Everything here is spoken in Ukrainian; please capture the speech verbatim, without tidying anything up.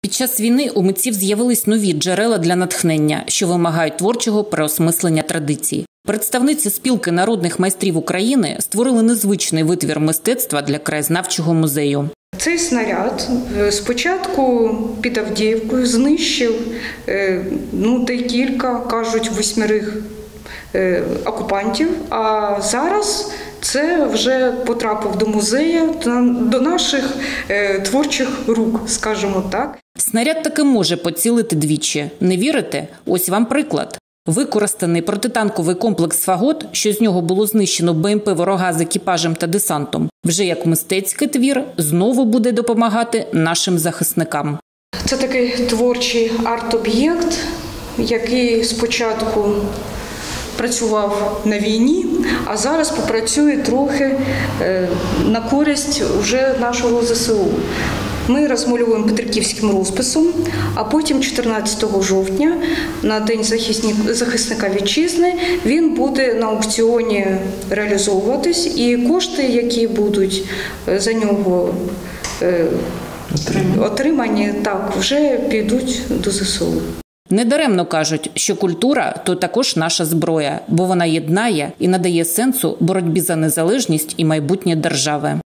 Під час війни у митців з'явились нові джерела для натхнення, що вимагають творчого переосмислення традицій. Представниці спілки народних майстрів України створили незвичний витвір мистецтва для краєзнавчого музею. Цей снаряд спочатку під Авдіївкою знищив ну, декілька, кажуть, восьмерих окупантів, а зараз це вже потрапив до музею, до наших творчих рук, скажімо так. Снаряд таки може поцілити двічі. Не вірите? Ось вам приклад. Використаний протитанковий комплекс «Фагот», що з нього було знищено Б М П ворога з екіпажем та десантом, вже як мистецький твір знову буде допомагати нашим захисникам. Це такий творчий арт-об'єкт, який спочатку працював на війні, а зараз попрацює трохи на користь вже нашого З С У. Ми розмальовуємо петриківським розписом, а потім чотирнадцятого жовтня, на День захисника вітчизни, він буде на аукціоні реалізовуватись, і кошти, які будуть за нього отримані, так, вже підуть до З С У. Недаремно кажуть, що культура – то також наша зброя, бо вона єднає і надає сенсу боротьбі за незалежність і майбутнє держави.